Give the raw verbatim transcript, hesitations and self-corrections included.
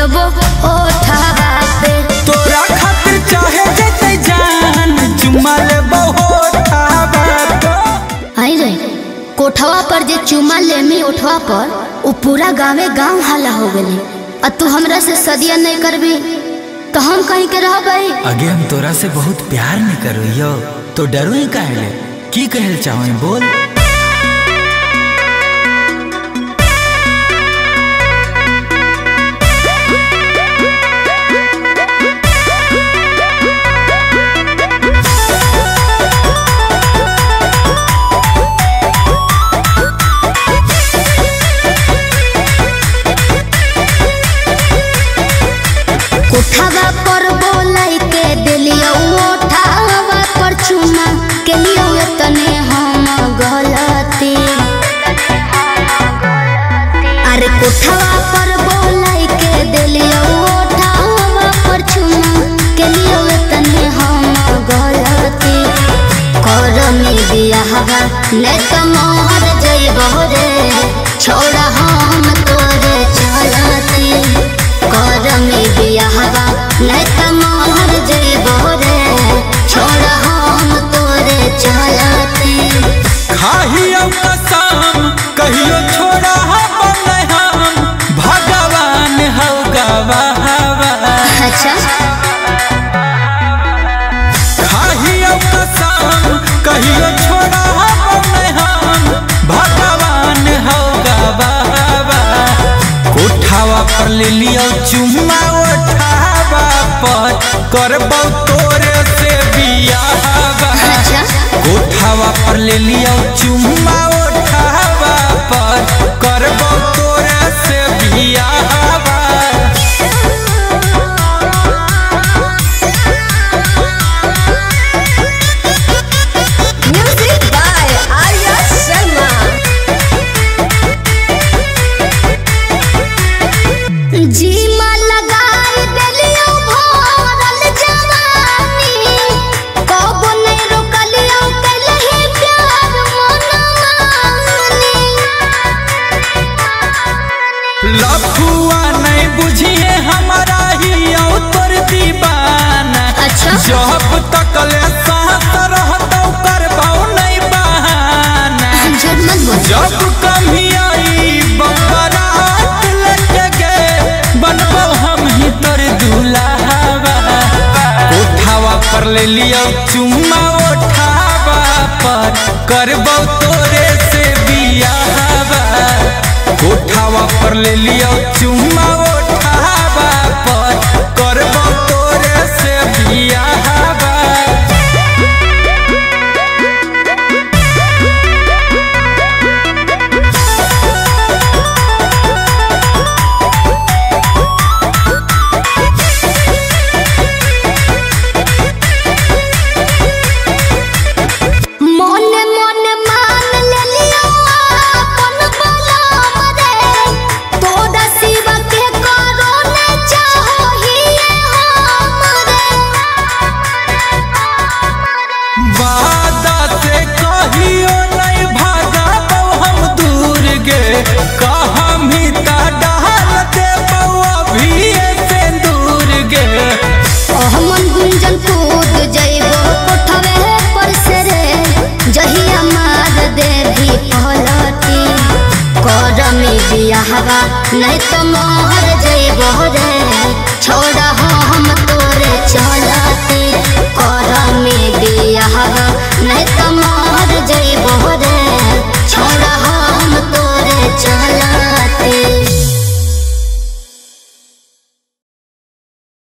देबो ओठावा पे। तोरा खातिर चाहे जते जान चुमा लेबो ओठावा पे। आई रे कोठवा पर जे चुमा लेमी ओठवा पर वो पूरा गाँवे गाँव हाला हो गए। और तू हमरा से सदिया नहीं करबी तो हम कहीं के रह गई। आगे हम तोरा से बहुत प्यार नहीं करो तो डरो ही काहे की कहल चाहो बोल। कोठावा पर बोलाई के दिलियो ओठावा पर चुमा के लियो तने हम गलती। अरे कोठावा पर बोलाई के दिलियो ओठावा पर चुमा के लियो तने हम गलती। करमी बियाहवा ने त मोहर जइबो रे छोड़ा हम तोरे चलती। करमी बियाहवा नहीं त मोहर जइबो रे छोड़ा हम तोरे चलती। खाहियो कसम कहियो छोड़ा हम भगवान हौ गवाहवा। अच्छा खाहियो कसम कहियो छोड़ा हम भगवान हौ गवाहवा। कोठावा पर ले लियो चुम्मा ओठावा पर करबो तोरे से बियाहवा। अच्छा कोठावा पर ले लियो चुम्मा ओठावा पर करबो तोरे से बियाहवा। Music by Arya Sharma. जीमा लगाई देलियो भरल जवानी कबो नहीं रोकलियो कलही प्यार मनमानी। लफुआ नहीं बुझिए हमारा ही तोर दीवाना। अच्छा जब तक ले साथ रहतो करबो नहीं बहाना। झूठ मत बोल। जब कभी आई बरात लगे बनबो हम ही तोर दुल्हावा। कोठावा पर ले लियो चुम्मा ओठावा पर करबो तोरे से बियाहवा। कोठावा पर ले लियो चुम्मा ओठावा पर करबो तोरे से बियाहवा। मोने मोने मान ले लियो अपन बलम रे तोरा सिवा के करो ने चाहो ही हम रे। वादा से कहियो नहीं भागबो हम दूर गे कहम ही ता डाल देबो अभी से दूर गे। हमन गुंजन कूद जइबो कोठवे पर से रे जहिया मार देवी पलटी। करमी बियाहवा नहीं त मोहर जइबो रे छोड़